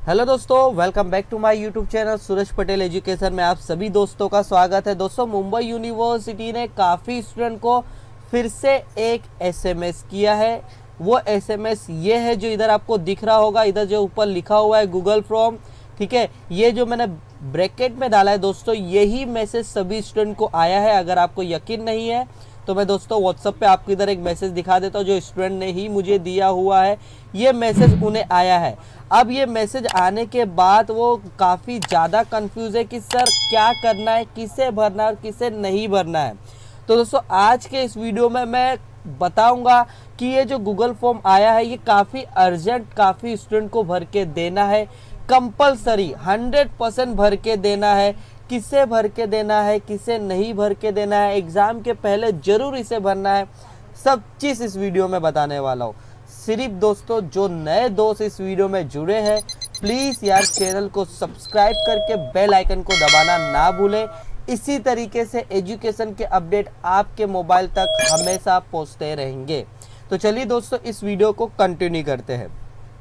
Hello दोस्तों, welcome back to my YouTube channel Suraj Patel education में आप सभी दोस्तों का स्वागत है। दोस्तों, मुंबई यूनिवर्सिटी ने काफ़ी स्टूडेंट को फिर से एक एसएमएस किया है। वो एसएमएस ये है जो इधर आपको दिख रहा होगा, इधर जो ऊपर लिखा हुआ है गूगल फॉर्म, ठीक है। ये जो मैंने ब्रैकेट में डाला है दोस्तों, यही मैसेज सभी स्टूडेंट को आया है। अगर आपको यकीन नहीं है तो मैं दोस्तों व्हाट्सएप पे आपको इधर एक मैसेज दिखा देता हूँ जो स्टूडेंट ने ही मुझे दिया हुआ है। ये मैसेज उन्हें आया है। अब ये मैसेज आने के बाद वो काफ़ी ज़्यादा कंफ्यूज है कि सर क्या करना है, किसे भरना है और किसे नहीं भरना है। तो दोस्तों, आज के इस वीडियो में मैं बताऊंगा कि ये जो गूगल फॉर्म आया है ये काफ़ी अर्जेंट, काफ़ी स्टूडेंट को भर के देना है, कंपलसरी 100% भर के देना है। किसे भर के देना है, किसे नहीं भर के देना है, एग्ज़ाम के पहले ज़रूर इसे भरना है, सब चीज़ इस वीडियो में बताने वाला हूँ। सिर्फ दोस्तों जो नए दोस्त इस वीडियो में जुड़े हैं, प्लीज़ यार चैनल को सब्सक्राइब करके बेल आइकन को दबाना ना भूलें। इसी तरीके से एजुकेशन के अपडेट आपके मोबाइल तक हमेशा पहुँचते रहेंगे। तो चलिए दोस्तों, इस वीडियो को कंटिन्यू करते हैं।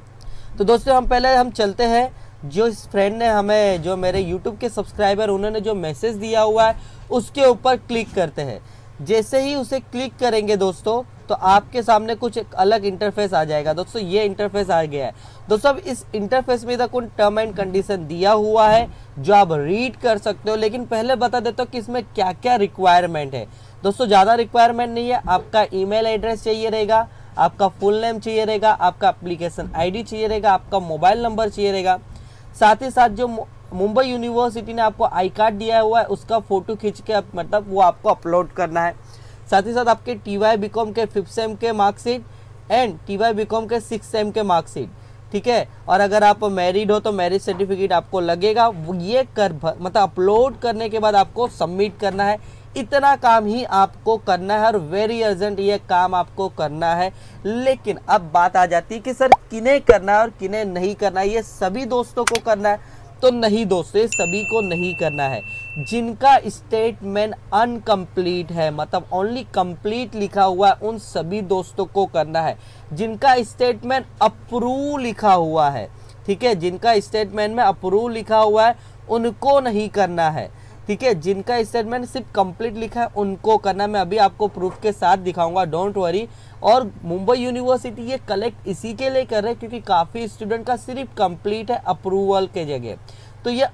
तो दोस्तों, हम चलते हैं जो इस फ्रेंड ने हमें, जो मेरे YouTube के सब्सक्राइबर, उन्होंने जो मैसेज दिया हुआ है उसके ऊपर क्लिक करते हैं। जैसे ही उसे क्लिक करेंगे दोस्तों, तो आपके सामने कुछ एक अलग इंटरफेस आ जाएगा। दोस्तों, ये इंटरफेस आ गया है। दोस्तों, अब इस इंटरफेस में कुछ टर्म एंड कंडीशन दिया हुआ है जो आप रीड कर सकते हो। लेकिन पहले बता देता हूँ कि इसमें क्या क्या रिक्वायरमेंट है। दोस्तों, ज़्यादा रिक्वायरमेंट नहीं है। आपका ईमेल एड्रेस चाहिए रहेगा, आपका फुल नेम चाहिए रहेगा, आपका एप्लीकेशन ID चाहिए रहेगा, आपका मोबाइल नंबर चाहिए रहेगा। साथ ही साथ जो मुंबई यूनिवर्सिटी ने आपको आई कार्ड दिया हुआ है उसका फ़ोटो खींच के मतलब वो आपको अपलोड करना है। साथ ही साथ आपके TY BCom के 5th सेम के मार्कशीट एंड TY BCom के 6th सेम के मार्कशीट, ठीक है। और अगर आप मैरिड हो तो मैरिज सर्टिफिकेट आपको लगेगा। ये मतलब अपलोड करने के बाद आपको सबमिट करना है। इतना काम ही आपको करना है और वेरी अर्जेंट ये काम आपको करना है। लेकिन अब बात आ जाती है कि सर किन्हें करना है और किन्हें नहीं करना है। ये सभी दोस्तों को करना है? तो नहीं दोस्तों, ये सभी को नहीं करना है। जिनका स्टेटमेंट अनकम्प्लीट है, मतलब ओनली कंप्लीट लिखा हुआ है, उन सभी दोस्तों को करना है। जिनका स्टेटमेंट अप्रूव लिखा हुआ है, ठीक है, जिनका स्टेटमेंट में अप्रूव लिखा हुआ है उनको नहीं करना है, ठीक है। जिनका स्टेटमेंट सिर्फ कंप्लीट लिखा है उनको करना। मैं अभी आपको प्रूफ के साथ दिखाऊंगा, डोंट वरी। और मुंबई यूनिवर्सिटी ये कलेक्ट इसी के लिए कर रहे हैं क्योंकि काफ़ी स्टूडेंट का सिर्फ कंप्लीट है अप्रूवल के जगह। तो ये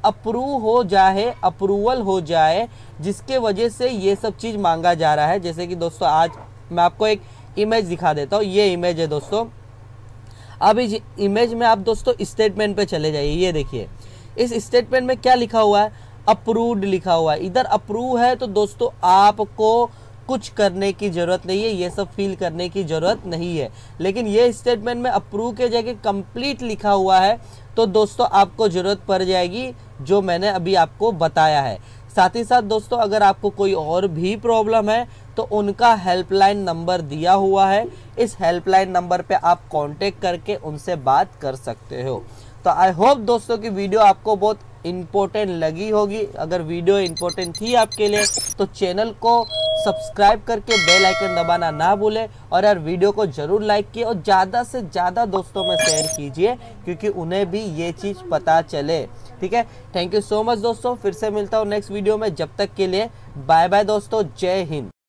अप्रूवल हो जाए जिसके वजह से ये सब चीज़ मांगा जा रहा है। जैसे कि दोस्तों, आज मैं आपको एक इमेज दिखा देता हूँ। ये इमेज है दोस्तों। अब इस इमेज में आप दोस्तों स्टेटमेंट पे चले जाइए। ये देखिए, इस स्टेटमेंट में क्या लिखा हुआ है? अप्रूव्ड लिखा हुआ है। इधर अप्रूव है तो दोस्तों आपको कुछ करने की ज़रूरत नहीं है, ये सब फिल करने की ज़रूरत नहीं है। लेकिन ये स्टेटमेंट में अप्रूव के जगह कंप्लीट लिखा हुआ है तो दोस्तों आपको ज़रूरत पड़ जाएगी जो मैंने अभी आपको बताया है। साथ ही साथ दोस्तों, अगर आपको कोई और भी प्रॉब्लम है तो उनका हेल्पलाइन नंबर दिया हुआ है। इस हेल्पलाइन नंबर पे आप कांटेक्ट करके उनसे बात कर सकते हो। तो आई होप दोस्तों कि वीडियो आपको बहुत इम्पोर्टेंट लगी होगी। अगर वीडियो इम्पोर्टेंट थी आपके लिए तो चैनल को सब्सक्राइब करके बेल आइकन दबाना ना भूलें। और यार वीडियो को ज़रूर लाइक कीजिए और ज़्यादा से ज़्यादा दोस्तों में शेयर कीजिए क्योंकि उन्हें भी ये चीज़ पता चले, ठीक है। थैंक यू सो मच दोस्तों। फिर से मिलता हूँ नेक्स्ट वीडियो में। जब तक के लिए बाय बाय दोस्तों। जय हिंद।